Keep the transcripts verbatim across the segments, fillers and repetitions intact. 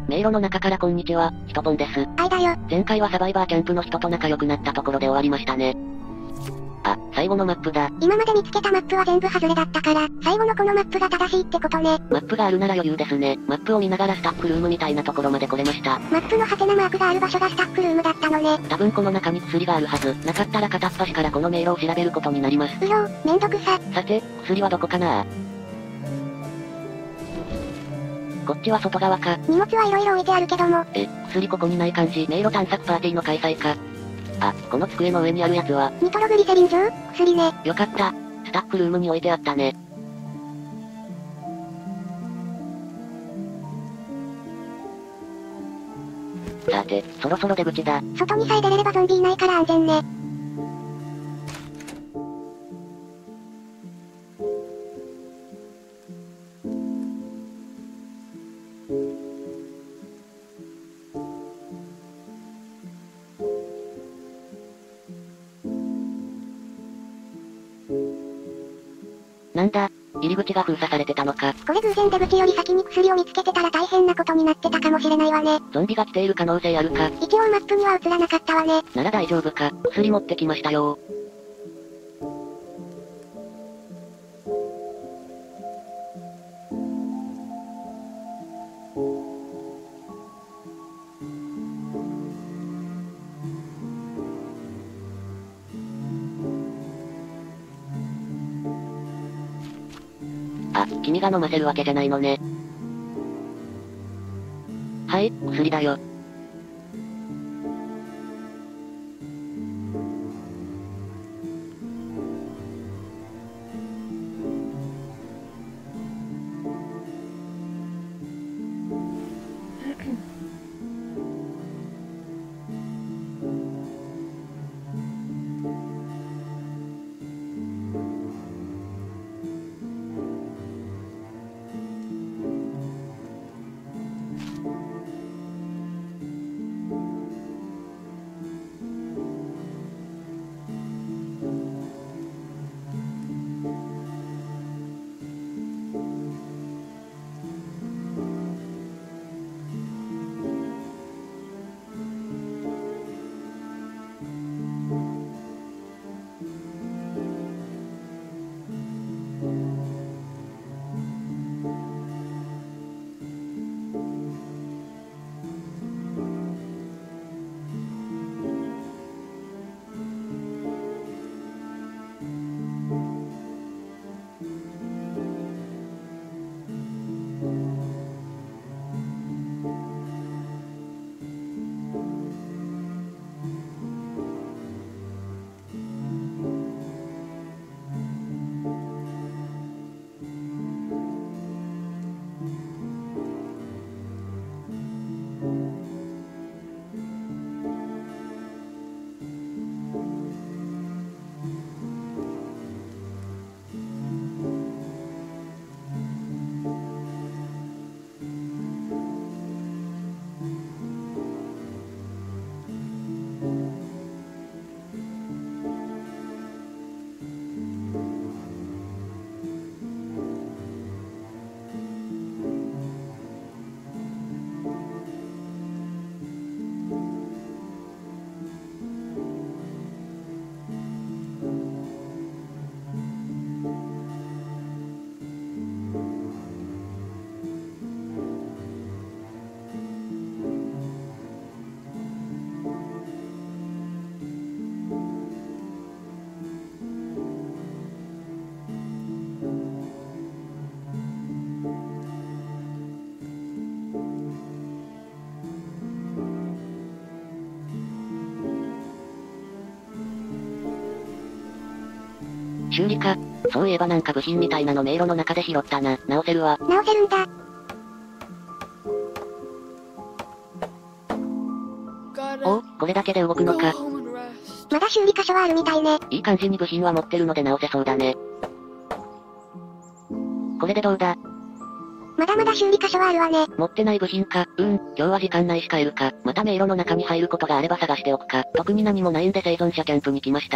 迷路の中からこんにちは、ヒトポンです。 あいだよ。 前回はサバイバーキャンプの人と仲良くなったところで終わりましたね。あ、最後のマップだ。 今まで見つけたマップは全部外れだったから、最後のこのマップが正しいってことね。 マップがあるなら余裕ですね。マップを見ながらスタッフルームみたいなところまで来れました。 マップのハテナマークがある場所がスタッフルームだったのね。 多分この中に薬があるはず。なかったら片っ端からこの迷路を調べることになります。 うろう、めんどくさ。 さて、薬はどこかな？こっちは外側か。 荷物はいろいろ置いてあるけども。 え、薬ここにない感じ。迷路探索パーティーの開催か。あ、この机の上にあるやつは。 ニトログリセリン錠？薬ね。 よかった。スタッフルームに置いてあったね。さて、そろそろ出口だ。 外にさえ出れればゾンビいないから安全ね。 なんだ、入り口が封鎖されてたのか。 これ偶然出口より先に薬を見つけてたら大変なことになってたかもしれないわね。 ゾンビが来ている可能性あるか。 一応マップには映らなかったわね。 なら大丈夫か。薬持ってきましたよ。あ、君が飲ませるわけじゃないのね。はい、薬だよ。修理か。そういえばなんか部品みたいなの迷路の中で拾ったな。直せるわ。 直せるんだ。 おお、これだけで動くのか。 まだ修理箇所はあるみたいね。 いい感じに部品は持ってるので直せそうだね。これでどうだ？ まだまだ修理箇所はあるわね。 持ってない部品か。うーん、今日は時間ないし帰るか。また迷路の中に入ることがあれば探しておくか。特に何もないんで生存者キャンプに来ました。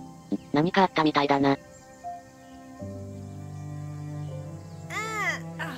何かあったみたいだな。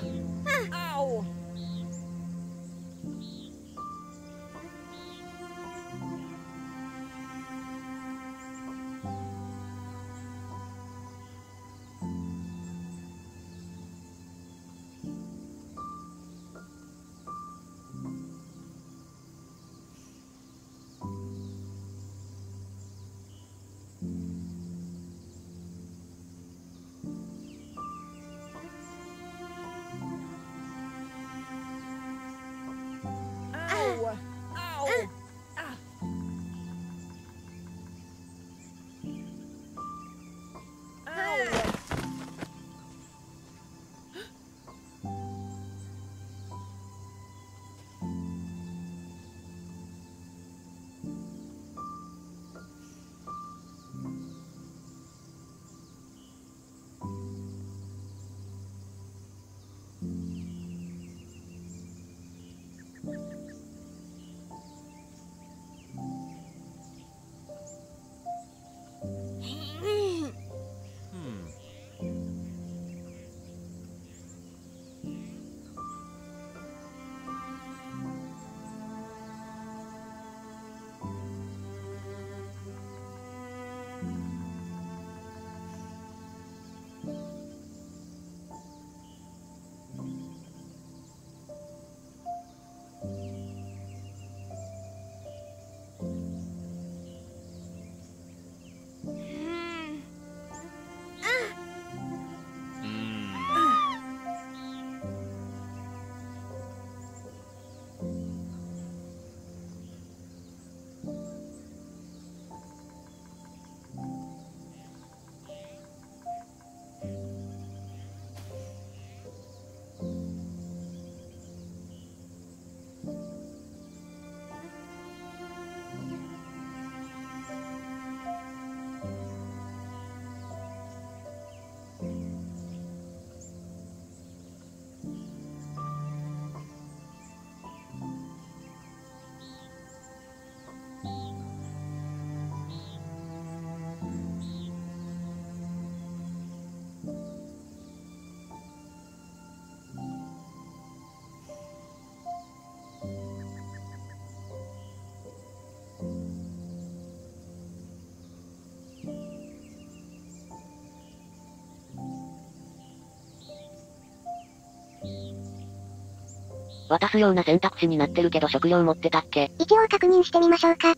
渡すような選択肢になってるけど食料持ってたっけ？ 一応確認してみましょうか。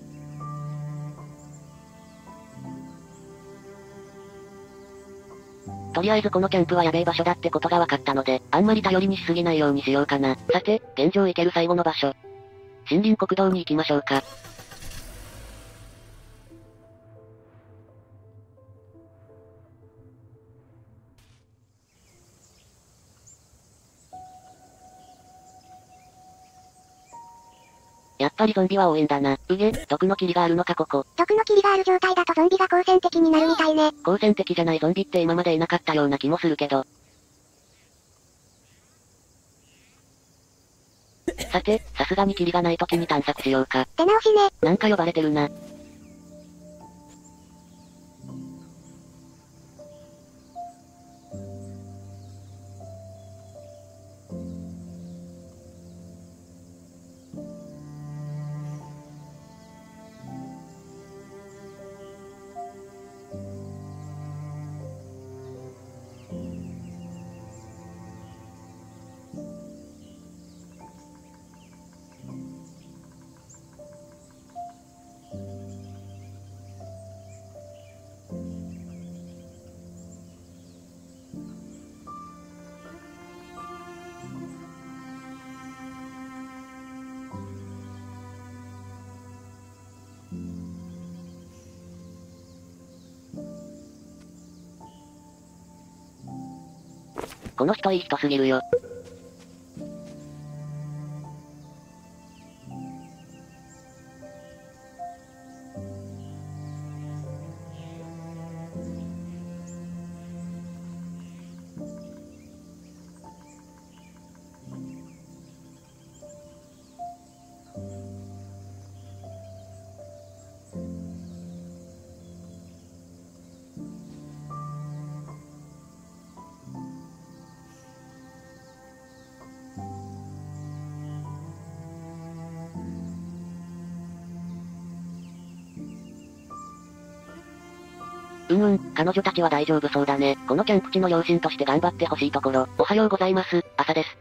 とりあえずこのキャンプはやべえ場所だってことが分かったので、あんまり頼りにしすぎないようにしようかな。さて、現状行ける最後の場所。森林国道に行きましょうか。やっぱりゾンビは多いんだな。うげ、毒の霧があるのかここ。 毒の霧がある状態だとゾンビが好戦的になるみたいね。 好戦的じゃないゾンビって今までいなかったような気もするけど。さて、さすがに霧がない時に探索しようか。 出直しね。 なんか呼ばれてるな。この人いい人すぎるよ。うんうん、彼女たちは大丈夫そうだね。このキャンプ地の両親として頑張ってほしいところ。おはようございます、朝です。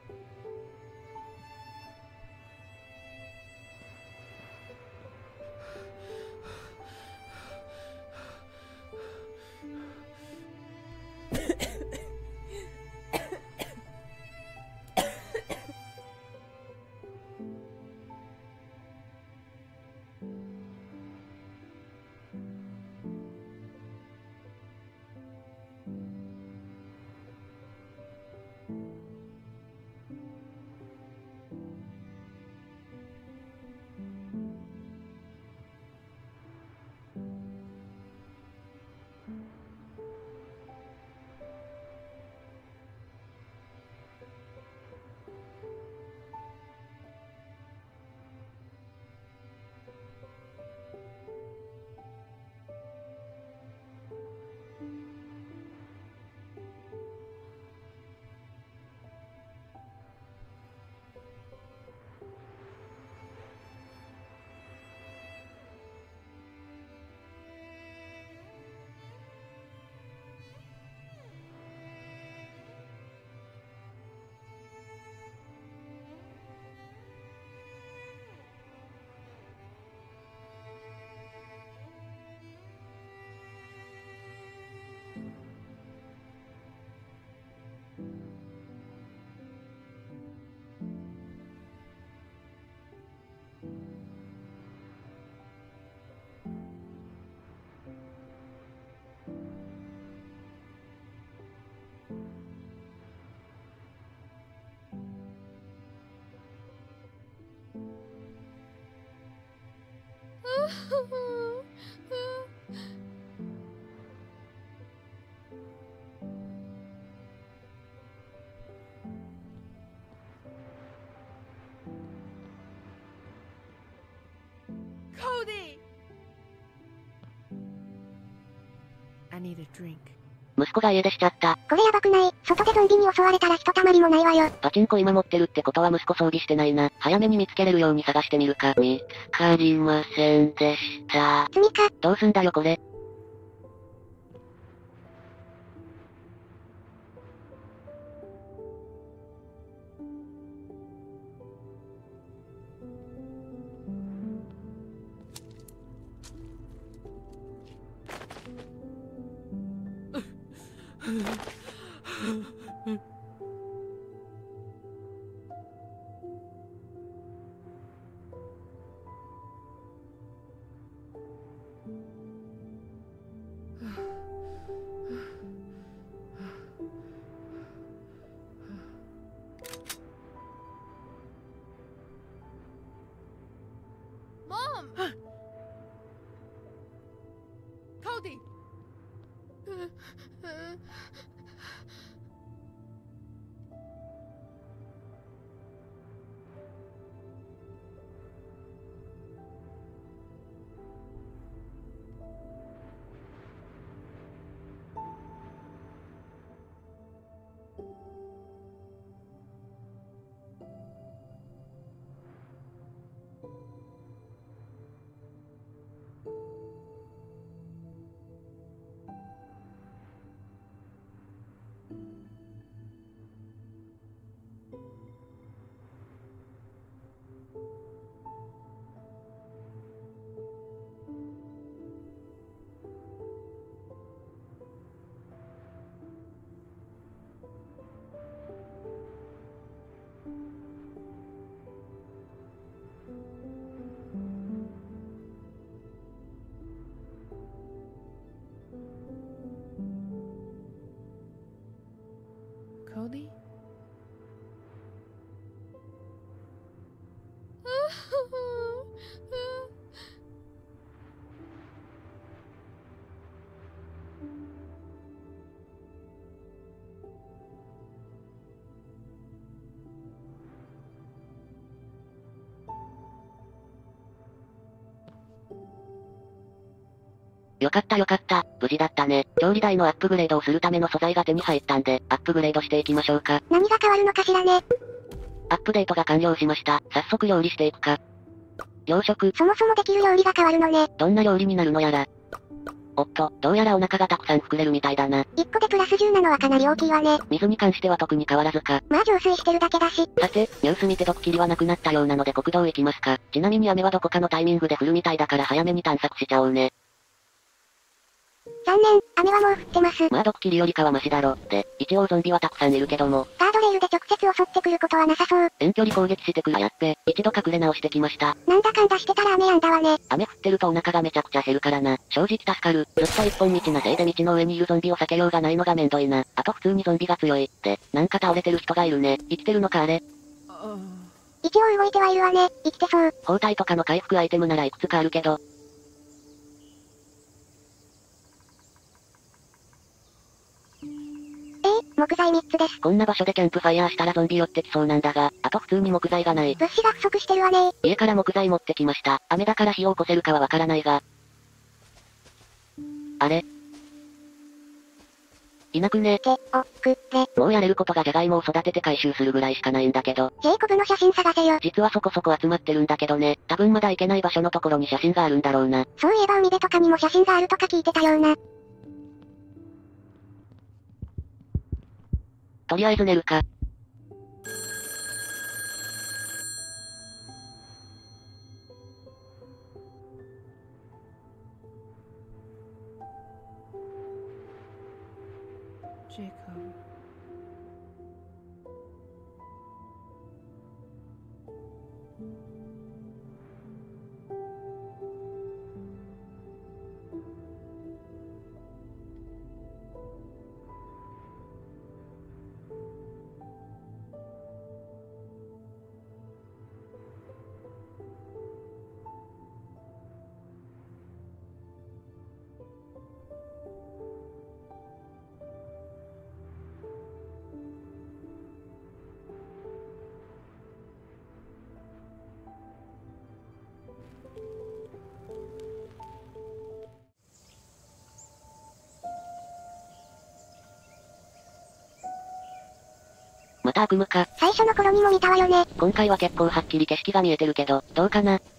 Cody! I need a drink. 息子が家出しちゃった。 これやばくない？外でゾンビに襲われたらひとたまりもないわよ。 パチンコ今持ってるってことは息子装備してないな。早めに見つけれるように探してみるか。見つかりませんでした。 罪か。 どうすんだよこれ。 Mom! Cody! Cody? よかったよかった、無事だったね。調理台のアップグレードをするための素材が手に入ったんで、アップグレードしていきましょうか。 何が変わるのかしらね。 アップデートが完了しました。早速料理していくか。洋食。 そもそもできる料理が変わるのね。 どんな料理になるのやら。おっと、どうやらお腹がたくさん膨れるみたいだな。 いっこでプラスじゅうなのはかなり大きいわね。 水に関しては特に変わらずか。 まあ浄水してるだけだし。 さて、ニュース見て毒切りはなくなったようなので国道行きますか。ちなみに雨はどこかのタイミングで降るみたいだから早めに探索しちゃおうね。 残念、雨はもう降ってます。 まあ毒切りよりかはマシだろ。で、一応ゾンビはたくさんいるけども。 ガードレールで直接襲ってくることはなさそう。 遠距離攻撃してくるやっべ。一度隠れ直してきました。 なんだかんだしてたら雨やんだわね。 雨降ってるとお腹がめちゃくちゃ減るからな。正直助かる。ずっと一本道なせいで道の上にいるゾンビを避けようがないのがめんどいな。あと普通にゾンビが強い。って、なんか倒れてる人がいるね。生きてるのかあれ。 一応動いてはいるわね。生きてそう。 包帯とかの回復アイテムならいくつかあるけど。 えー、木材みっつです。 こんな場所でキャンプファイヤーしたらゾンビ寄ってきそうなんだが、あと普通に木材がない。 物資が不足してるわね。 家から木材持ってきました。雨だから火を起こせるかはわからないが。あれいなくねて、お、く、れ。 もうやれることがジャガイモを育てて回収するぐらいしかないんだけど。 ジェイコブの写真探せよ。 実はそこそこ集まってるんだけどね。多分まだ行けない場所のところに写真があるんだろうな。 そういえば海辺とかにも写真があるとか聞いてたような。 とりあえず寝るか。 Jacob. また悪夢か。 最初の頃にも見たわよね。 今回は結構はっきり景色が見えてるけど、どうかな。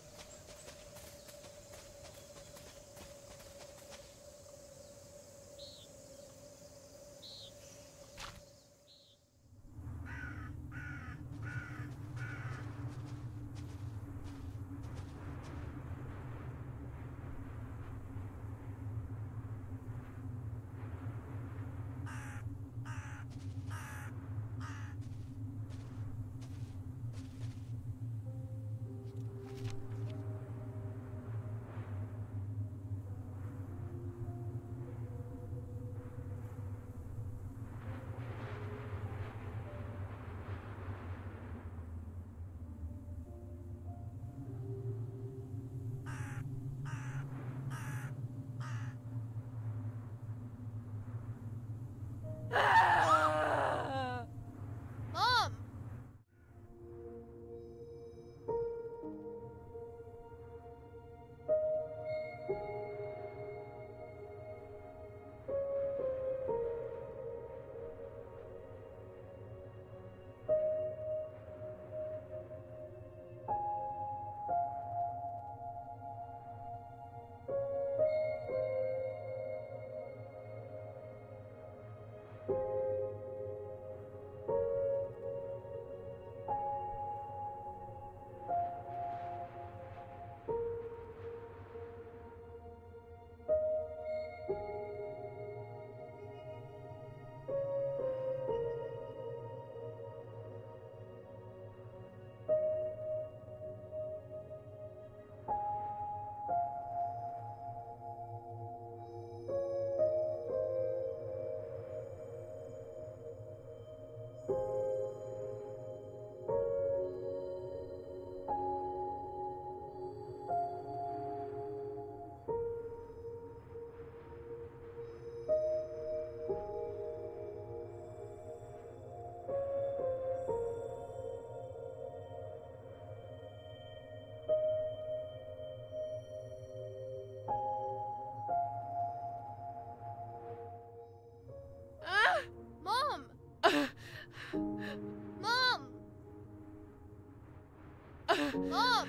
Mom!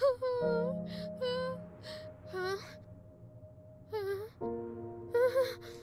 Cody.